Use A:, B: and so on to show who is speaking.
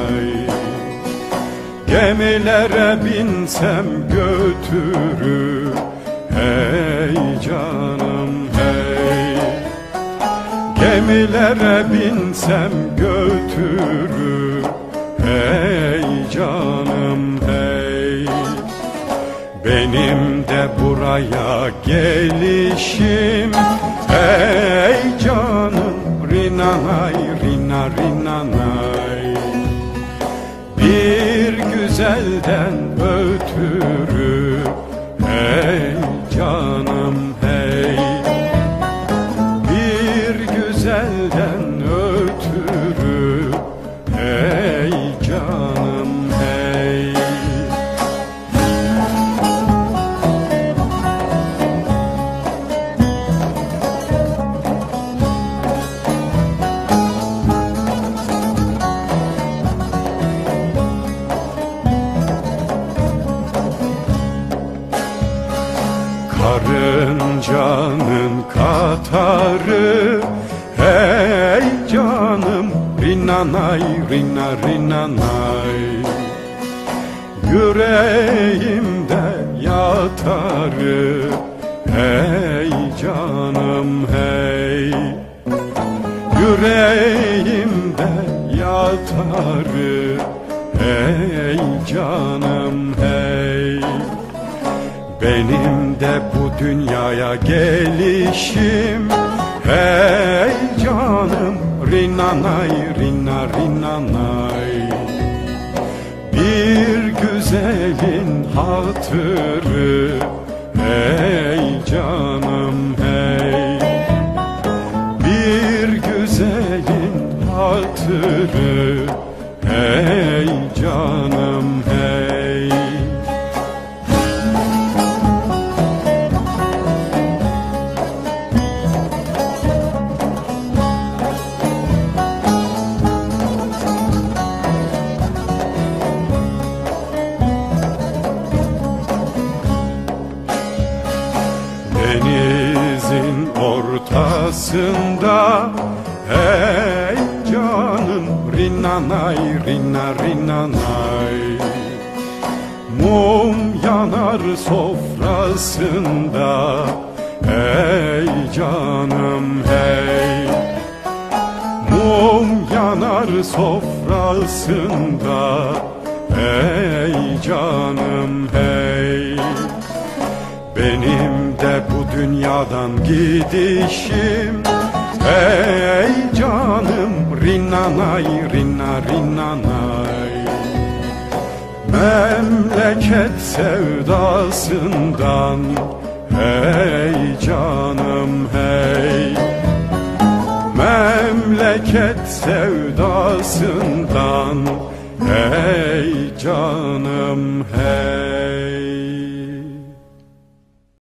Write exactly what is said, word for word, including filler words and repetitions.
A: Gemilere binsem götürür, hey canım hey. Gemilere binsem götürür, hey canım hey. Benim de buraya gelişim, hey canım rinanay rina rinanay. Bir güzelden ötürü, hey canım hey. Bir güzelden ötürü, hey canım hey. Karıncanın katarı, hey canım rinanay rina rinanay. Yüreğimde yatarı, hey canım hey. Yüreğimde yatarı, hey canım hey. Benim de bu dünyaya gelişim, hey canım rinanay rina rinanay. Bir güzelin hatırı, hey canım hey. Bir güzelin hatırı, hey canım hey. Denizin ortasında, hey canım rinanay rina rinanay. Mum yanar sofrasında, hey canım hey. Mum yanar sofrasında, hey canım hey. Benim de bu dünyadan gidişim, hey canım rinanay rina rinanay. Memleket sevdasından, hey canım hey. Memleket sevdasından, hey canım hey.